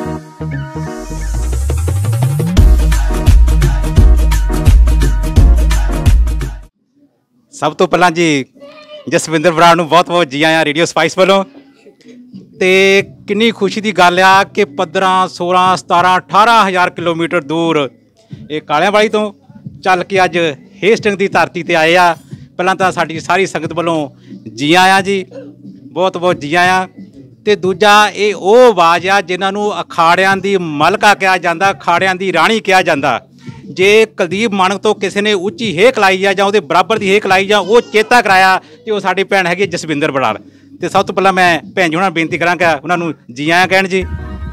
सब तो पहला जी जसविंदर बराड़ नूं बहुत बहुत जी आया रेडियो स्पाइस वालों। तो कितनी खुशी की गल आ कि 15 16 17 18,000 किलोमीटर दूर ये कालियावाली तो चल के अज हेस्टिंग की धरती पर आए आ। पहला तो साडी सारी संगत वालों जी आया जी, बहुत बहुत जी आया। तो दूजा ये वो आवाज़ आ जिन्होंने अखाड़ियां की मलका कहा जाता, अखाड़ियां की राणी कहा जाता। जे कुलदीप मानक तो किसी ने उच्ची हेक लाई आ जां उहदे बराबर की हेक लाई जां, वो चेता कराया कि वो साडी भैन हैगी जसविंदर बराड़। तो सब तो पहला मैं भैन जी हुणां नूं बेनती करांगा उन्होंने जी आया कहण जी।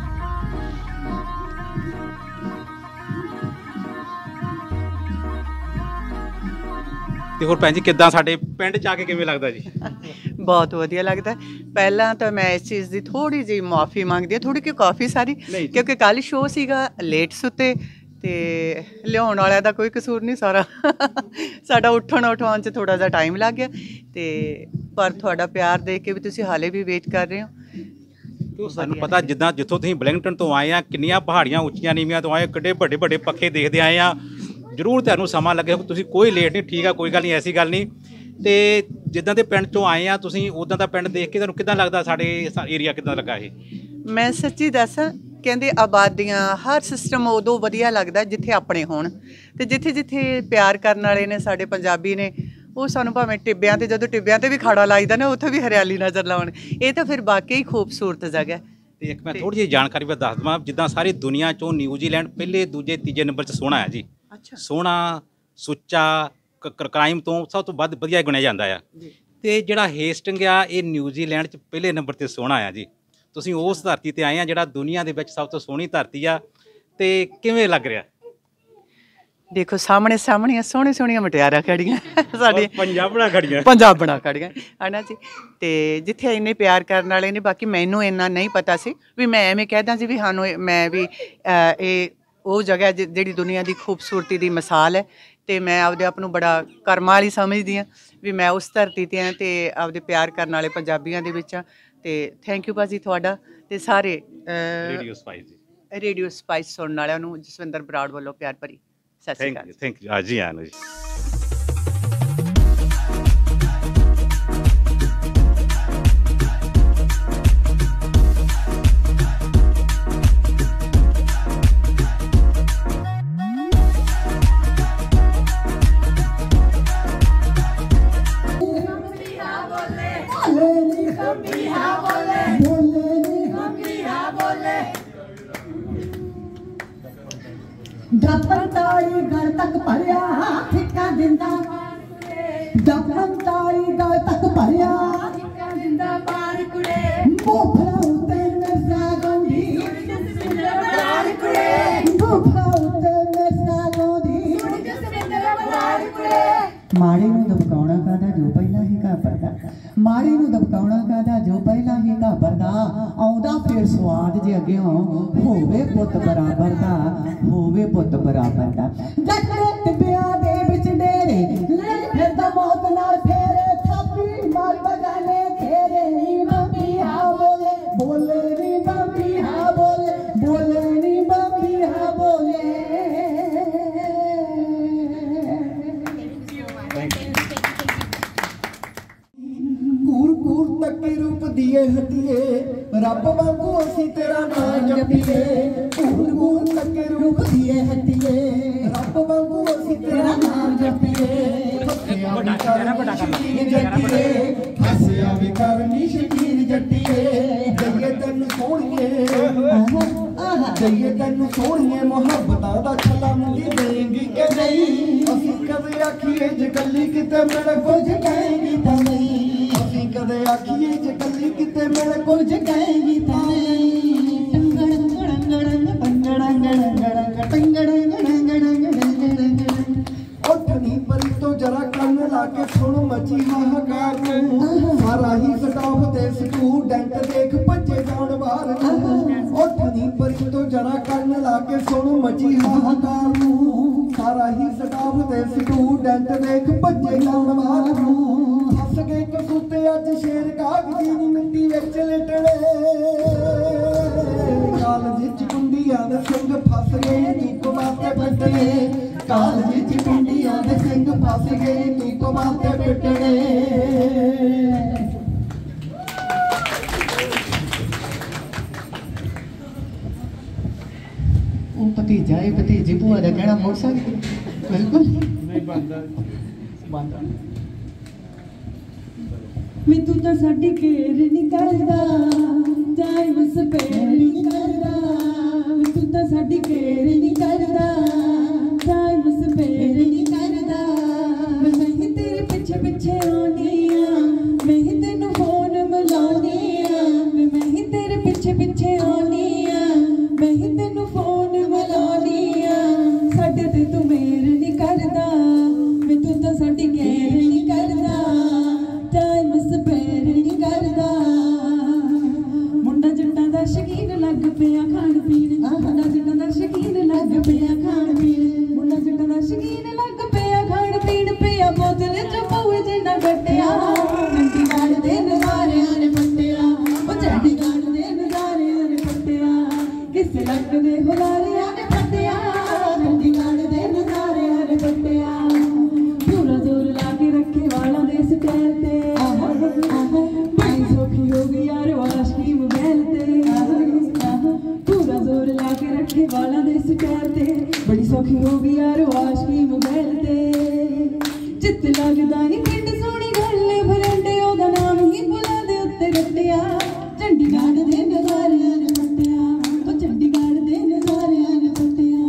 ਤੇ ਹੋਰ ਭੈਣ ਜੀ ਕਿੱਦਾਂ ਸਾਡੇ ਪਿੰਡ ਚ ਆ ਕੇ ਕਿਵੇਂ ਲੱਗਦਾ ਜੀ? बहुत वधिया लगता है। पहला तो मैं इस चीज़ की थोड़ी जी मुआफ़ी मंगदी हाँ, थोड़ी कि काफ़ी सारी, क्योंकि कल शो सीगा लेट सुते ते लियाउण वालिਆਂ ਦਾ ਕੋਈ कसूर नहीं सारा साडा उठण उठाउण च थोड़ा जिहा टाइम लग गया। ते पर तुहाडा प्यार देख के भी तुसीं हाले भी वेट कर रहे हो। ਸਾਨੂੰ ਪਤਾ ਜਿੱਦਾਂ ਜਿੱਥੋਂ ਤੁਸੀਂ ਬਲਿੰਗਟਨ ਤੋਂ ਆਏ ਆ, ਕਿੰਨੀਆਂ ਪਹਾੜੀਆਂ ਉੱਚੀਆਂ ਨੀਵੀਆਂ ਤੋਂ ਆਏ, ਕਿੱਡੇ ਵੱਡੇ ਵੱਡੇ ਪੱਖੇ ਦੇਖਦੇ ਆਏ ਆ। ਜ਼ਰੂਰ ਤੁਹਾਨੂੰ ਸਮਾਂ ਲੱਗੇ, ਤੁਸੀਂ ਕੋਈ ਲੇਟ ਨਹੀਂ, ਠੀਕ ਆ, ਕੋਈ ਗੱਲ ਨਹੀਂ, ਐਸੀ ਗੱਲ ਨਹੀਂ। ਤੇ ਜਿੱਦਾਂ ਦੇ ਪਿੰਡ ਚੋਂ ਆਏ ਆ ਤੁਸੀਂ, ਉੱਦਾਂ ਦਾ ਪਿੰਡ ਦੇਖ ਕੇ ਤੁਹਾਨੂੰ ਕਿੱਦਾਂ ਲੱਗਦਾ? ਸਾਡੇ ਏਰੀਆ ਕਿੱਦਾਂ ਲੱਗਾ ਇਹ? ਮੈਂ ਸੱਚੀ ਦੱਸਾਂ, ਕਹਿੰਦੇ ਆਬਾਦੀਆਂ ਹਰ ਸਿਸਟਮ ਉਦੋਂ ਵਧੀਆ ਲੱਗਦਾ ਜਿੱਥੇ ਆਪਣੇ ਹੋਣ, ਤੇ ਜਿੱਥੇ ਜਿੱਥੇ ਪਿਆਰ ਕਰਨ ਵਾਲੇ ਨੇ ਸਾਡੇ ਪੰਜਾਬੀ ਨੇ, ਉਹ ਸਾਨੂੰ ਭਾਵੇਂ ਟਿੱਬਿਆਂ 'ਤੇ, ਜਦੋਂ ਟਿੱਬਿਆਂ 'ਤੇ ਵੀ ਖਾੜਾ ਲਾਈਦਾ ਨਾ, ਉੱਥੇ ਵੀ ਹਰਿਆਲੀ ਨਜ਼ਰ ਲਾਉਣ। ਇਹ ਤਾਂ ਫਿਰ ਵਾਕਈ ਹੀ ਖੂਬਸੂਰਤ ਜਗ੍ਹਾ। ਤੇ ਇੱਕ ਮੈਂ ਥੋੜ੍ਹੀ ਜਿਹੀ ਜਾਣਕਾਰੀ ਮੈਂ ਦੱਸ ਦੇਵਾਂ, ਜਿੱਦਾਂ ਸਾਰੀ ਦੁਨੀਆ 'ਚੋਂ ਨਿਊਜ਼ੀਲੈਂਡ ਪਹਿਲੇ ਦੂਜੇ ਤੀਜੇ ਨੰਬਰ 'ਚ ਸੋਹਣਾ ਹੈ ਜੀ। ਅੱਛਾ। ਸੋਹਣਾ, ਸੁੱਚਾ, ਕ੍ਰਾਈਮ ਤੋਂ ਸਭ ਤੋਂ ਵੱਧ ਵਧੀਆ ਗਿਣਿਆ ਜਾਂਦਾ ਆ। ਤੇ ਜਿਹੜਾ ਹੇਸਟਿੰਗ ਆ, ਇਹ ਨਿਊਜ਼ੀਲੈਂਡ 'ਚ ਪਹਿਲੇ ਨੰਬਰ 'ਤੇ ਸੋਹਣਾ ਆ ਜੀ। ਤੁਸੀਂ ਉਸ ਧਰਤੀ 'ਤੇ ਆਏ ਆ ਜਿਹੜਾ ਦੁਨੀਆ ਦੇ ਵਿੱਚ ਸਭ ਤੋਂ ਸੋਹਣੀ ਧਰਤੀ ਆ। ਤੇ ਕਿਵੇਂ ਲੱਗ ਰਿਹਾ? ਦੇਖੋ ਸਾਹਮਣੇ ਸਾਹਮਣੀਆਂ ਸੋਹਣੀ ਸੋਹਣੀਆਂ ਮਟਿਆਰਾਂ ਖੜੀਆਂ ਸਾਡੀਆਂ, ਪੰਜਾਬਣਾ ਖੜੀਆਂ ਹੈ ਨਾ ਜੀ। ਤੇ ਜਿੱਥੇ ਇੰਨੇ ਪਿਆਰ ਕਰਨ ਵਾਲੇ ਨੇ, ਬਾਕੀ ਮੈਨੂੰ ਇੰਨਾ ਨਹੀਂ ਪਤਾ ਸੀ ਵੀ ਮੈਂ ਐਵੇਂ ਕਹਿਦਾ ਸੀ ਵੀ ਸਾਨੂੰ ਮੈਂ ਵੀ ਇਹ ਉਹ ਜਗ੍ਹਾ ਜਿਹੜੀ ਦੁਨੀਆ ਦੀ ਖੂਬਸੂਰਤੀ ਦੀ ਮਿਸਾਲ ਹੈ। ਤੇ ਮੈਂ ਆਪਦੇ ਆਪ ਨੂੰ ਬੜਾ ਕਰਮਾਂ ਵਾਲੀ ਸਮਝਦੀ ਹਾਂ ਵੀ ਮੈਂ ਉਸ ਧਰਤੀ 'ਤੇ ਹਾਂ ਤੇ ਆਪਦੇ ਪਿਆਰ ਕਰਨ ਵਾਲੇ ਪੰਜਾਬੀਆਂ ਦੇ ਵਿੱਚ ਹਾਂ। ਤੇ ਥੈਂਕ ਯੂ ਭਾਜੀ ਤੁਹਾਡਾ ਤੇ ਸਾਰੇ ਰੇਡੀਓ ਸਪਾਈਸ ਸੁਣਨ ਵਾਲਿਆਂ ਨੂੰ ਜਸਵਿੰਦਰ ਬਰਾੜ ਵੱਲੋਂ ਪਿਆਰ ਭਰੀ ਸਤਿ ਸ਼੍ਰੀ ਅਕਾਲ। ਥੈਂਕ ਯੂ ਜੀ ਆਨੂ ਜੀ। दफनदारी घर तक भरिया ठिका दिंदा, दफनदारी घर तक भरिया ठिका दिंदा बार कुड़े, मोफरा उते मिर्जा गोंदी जसविंदर बराड़ कुड़े, मोफरा उते मिर्जा गोंदी जसविंदर बराड़ कुड़े। माड़ी नूं दबकाउणा कादा जो पहिला ही घाबरदा, माड़ी नूं दबकाउणा कादा जो पहिला ही घाबरदा, आउंदा फिर स्वाद जे अग्गियों होवे पुੱਤ बराबर दा, होवे पुੱਤ बराबर दा। जकड़े टिब्बियां दे विच डेरे लड़ फिरदा मौत नाल फेरे, थापी मार बगाने तेरे नी बंबिया बोले, बोले नी बंबिया बोले, बोले नी बंबिया बोले। तके रूप दिए हटिए रब वांगू असी तेरा नाम जपिए, घूर तके रूप दिए हटिए रब वांगू असी तेरा नाम जपिए। हसिया भी करनी शकीर जटिए, जइए तेन सोहणिए, जइए तेन सोहणिए, मुहब्बतां दा छला मुंडी देंगी कि नहीं, असी कदे आखिए जे गल्ली किते मेरे कुछ कहेंगी तां नहीं, कदे आखिए जे गल्ली किते मेरे कुछ कहेंगी तां नहीं। उठनी परी तो जरा कन लाके सुन मची हाहाकार, सारा ही स्टाफ ते स्टूडेंट देख भज्जे जाण बाहर। उठनी परी तो जरा कन लाके सुन मची हाहाकार, सारा ही स्टाफ ते स्टूडेंट देख भज्जे जाण बाहर। हस के कसूते अज शेर कागजी नी मिट्टी विच लिटणे, कॉलेज पिटने कालज च कुंडियां दे सिंह फस गए धुप माते पिटने वो भतीजा है भतीजी भूआ का कहना मुड़ सकते बिल्कुल नहीं बनता मैं तू तो साडी केयर नहीं करदा जाए बस पेड़ नहीं करदा मैं तू तो साडी केयर नहीं करदा जाए बस पेड़ नहीं करदा मैं ही तेरे पीछे पीछे आनी आ मैं ही तेनू फोन मिलानी आ मैं ही तेरे पीछे पीछे आनी आ मैं ही तेनू फोन मिलानी आ साडे ते तू मेर नहीं करदा मैं तू तो साडी केयर नहीं करदा जाए बस पेड़ नहीं करदा मुंडा जट्टां दा शकीन लग पिया खाण पीण मुंडा जट्टां दा शकीन लग पिया खाण पीण मुंडा जट्टां दा शकीन लग पिया खाण पीण पिया बोतल च पौए जिन्ना गट्टिया चंडीगढ़ दे नज़ारियां ने पट्टिया ओ चंडीगढ़ दे नज़ारियां ने पट्टिया किस लक दे हुलारियां ने पट्टिया चंडीगढ़ दे नज़ारियां ने पट्टिया पूरा जोर ला के रखे वाला दे स्टैर ते बड़ी सौखी हो गई यार आशिकी मोबाइल ते पूरा जोर ला के रखे वाला दे स्टैर ते बड़ी सौखी हो गई यार आशिकी मोबाइल ते चित लगदा नहीं पिंड सोनी गल्ले भरंडे ओदा नाम ही बुला दे उत्ते गट्टिया चंडीगढ़ दे नज़ारियां ने पट्टिया ओ चंडीगढ़ दे नज़ारियां ने पट्टिया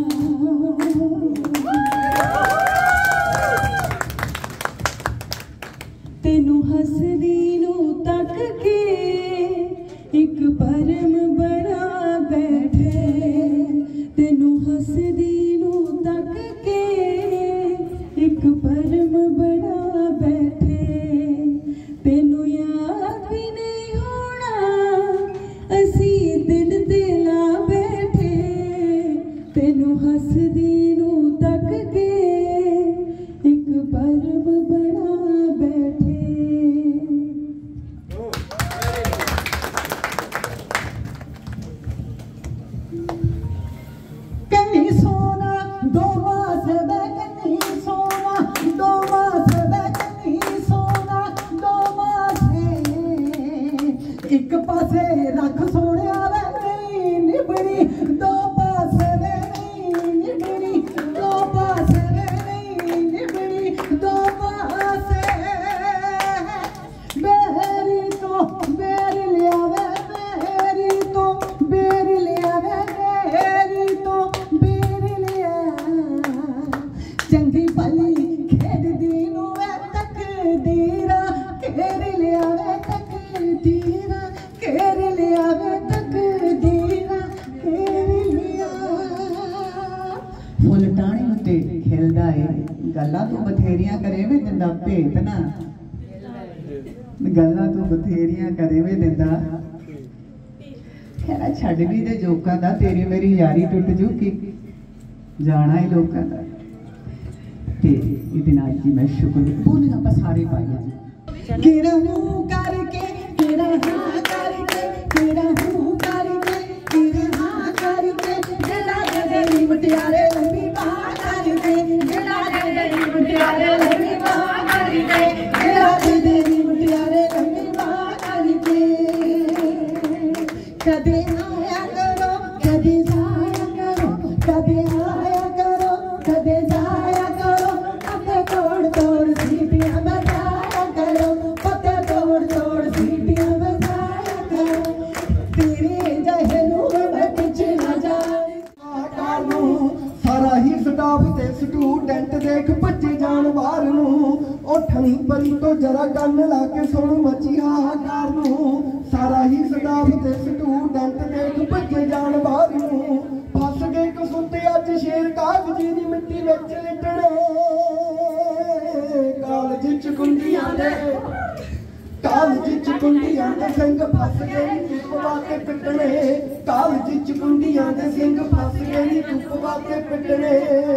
तेनू हसदी नू तक के एक परम बड़ा बैठे तेनू हसदी नू तक के एक परम बड़ा बैठे तेनू याद भी नहीं होना असी दिल ते ला बैठे तेनू हसदी नू तक के एक परम बड़ा बैठे कन्नी सोना दो मास कन्नी सोना दो मास कन्नी सोना दो मास एक पासे रख सोने वे निबड़ी दो पासे नहीं निबड़ी दो पासे नहीं निबड़ी दो पासे बेरी तो बेर लिया वे बेरी तो बेर लिया वे बेरी तो बेर लिया चंगी भली खेड दी नू वे तकदीरा घेर लिया वे तकदीरा घेर लिया वे तकदीरा घेर लिया फुल टाणी उत्ते खिलदा है गल्लां तू बथेरियां करे वे दिंदा भेत ना गल्लां तू बथेरियां करे वे दिंदा खैरा छड़ भी दे जोकां दा तेरी मेरी यारी टुट जूगी जाना ही लोकां दा ते इहदे नाल जी मैं शुक्र बोलना पसारे पाइया केड़ा हूं करके केड़ा हां करके केड़ा हूं करके केड़ा हां करके जेड़ा दे मुटियारे लंबी बाह करके जेड़ा दे मुटियारे लंबी बाह करके जेड़ा दे मुटियारे लंबी बाह करके कदे आया करो कदे जाया करो कदे आया करो कदे जाया करो पत्ते तोड़ तोड़ सीटियां बजाया करो पत्ते तोड़ तोड़ सीटियां बजाया करो तेरे जहनू में कुछ न जाए कानू सारा ही स्टाफ ते स्टूडेंट देख भज्जे जान बाहर नू ओठनी परी तो जरा गन ला के सुन मची हाहाकार नू सारा ही स्टाफ ते स्टूडेंट देख भज्जे जान बाहर नू फस गए कसुते अज शेर कागजी दी मिट्टी विच लिटणे कालज च कुंडियां दे कालज च कुंडियां दे सिंह फस गए धुप वाके पिटणे कालज च कुंडियां दे सिंह फस गए धुप वाके पिटणे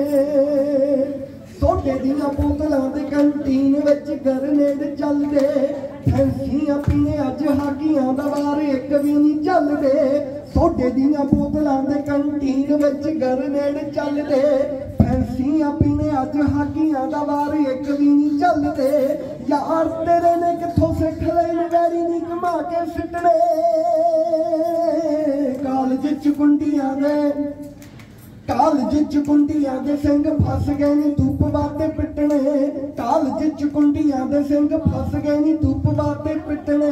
सोटे दियां बोतलां दे कंटीन विच गरनेड चलदे फैंसियां पीने अज हाकियां दा वार एक भी नहीं चलदे सोटे दियां बोतलां दे कंटीन कैंटीन विच गरनेड चलदे फैंसियां पीने अज हाकियां दा वार एक भी नहीं चलदे यार तेरे ने किथों सिख लैन वैरी नहीं घुमा के सिटने कालज च कुंडियां दे सिंह फस गए नी धुप वाते पिटने कालज च कुंडियां दे सिंह फस गए नी धुप वाते पिटने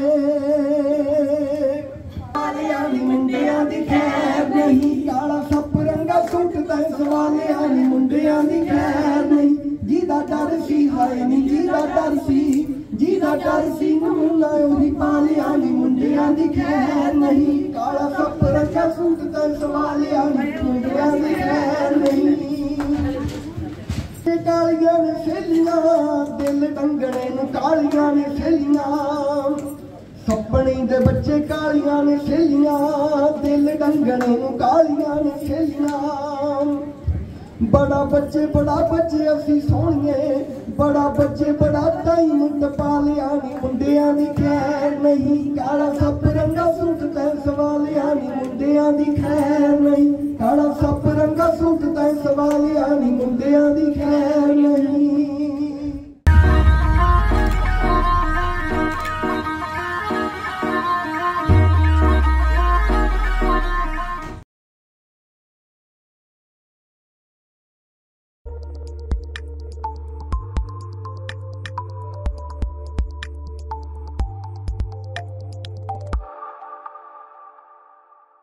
मुंडियां दी खैर नहीं काला सप रंगा सूट तै सवालिया नी मुंडियां दी खैर नहीं जीदा डर सी हाय नी जीदा डर सी नमूना ओही पालिया नी मुंडियां दी खैर नहीं काला सप रंगा सूट तै सवालिया नी मुंडियां दी खैर नहीं कालियां ने सहेलियां दिल डंगणे नूं कालियां ने सहेलियां सपने दे बच्चे कालियां ने सहेलियां दिल डंगणे नूं कालियां ने सहेलियां बड़ा बच्चे असी सोहणिए बड़ा बच्चे बड़ा टाइम टपा लिया नी मुंडियां दी खैर नहीं काला सप रंगा सूट तै सवालिया नी मुंडियां दी खैर नहीं काला सप रंगा सूट तै सवालिया नी मुंडियां दी खैर नहीं